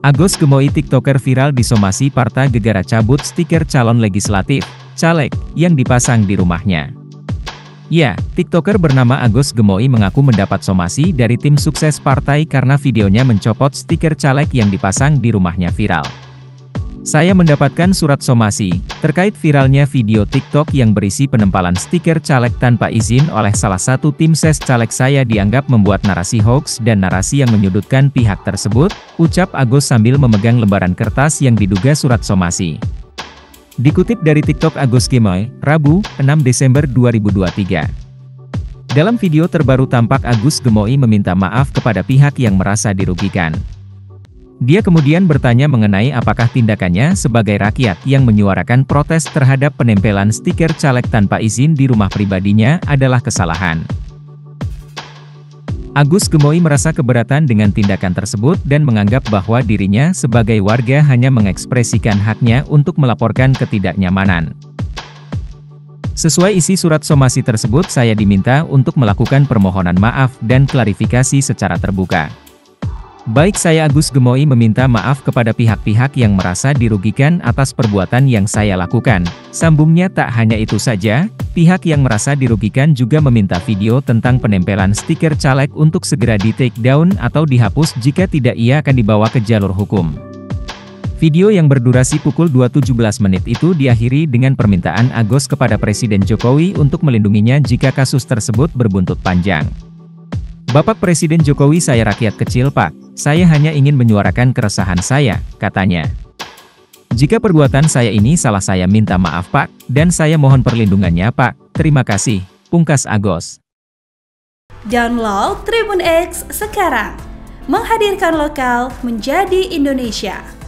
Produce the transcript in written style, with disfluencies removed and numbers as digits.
Agus Gemoy tiktoker viral disomasi Parta gegara cabut stiker calon legislatif, caleg, yang dipasang di rumahnya. Ya, tiktoker bernama Agus Gemoy mengaku mendapat somasi dari tim sukses partai karena videonya mencopot stiker caleg yang dipasang di rumahnya viral. Saya mendapatkan surat somasi, terkait viralnya video TikTok yang berisi penempalan stiker caleg tanpa izin oleh salah satu tim ses caleg. Saya dianggap membuat narasi hoax dan narasi yang menyudutkan pihak tersebut, ucap Agus sambil memegang lembaran kertas yang diduga surat somasi. Dikutip dari TikTok Agus Gemoy, Rabu, 6 Desember 2023. Dalam video terbaru tampak Agus Gemoy meminta maaf kepada pihak yang merasa dirugikan. Dia kemudian bertanya mengenai apakah tindakannya sebagai rakyat yang menyuarakan protes terhadap penempelan stiker caleg tanpa izin di rumah pribadinya adalah kesalahan. Agus Gemoy merasa keberatan dengan tindakan tersebut dan menganggap bahwa dirinya sebagai warga hanya mengekspresikan haknya untuk melaporkan ketidaknyamanan. Sesuai isi surat somasi tersebut, saya diminta untuk melakukan permohonan maaf dan klarifikasi secara terbuka. Baik, saya Agus Gemoy meminta maaf kepada pihak-pihak yang merasa dirugikan atas perbuatan yang saya lakukan. Sambungnya, tak hanya itu saja, pihak yang merasa dirugikan juga meminta video tentang penempelan stiker caleg untuk segera di-take down atau dihapus, jika tidak ia akan dibawa ke jalur hukum. Video yang berdurasi pukul 2.17 menit itu diakhiri dengan permintaan Agus kepada Presiden Jokowi untuk melindunginya jika kasus tersebut berbuntut panjang. Bapak Presiden Jokowi, saya rakyat kecil Pak, saya hanya ingin menyuarakan keresahan saya, katanya. Jika perbuatan saya ini salah, saya minta maaf Pak, dan saya mohon perlindungannya Pak, terima kasih, pungkas Agus. Download Tribun X sekarang, menghadirkan lokal menjadi Indonesia.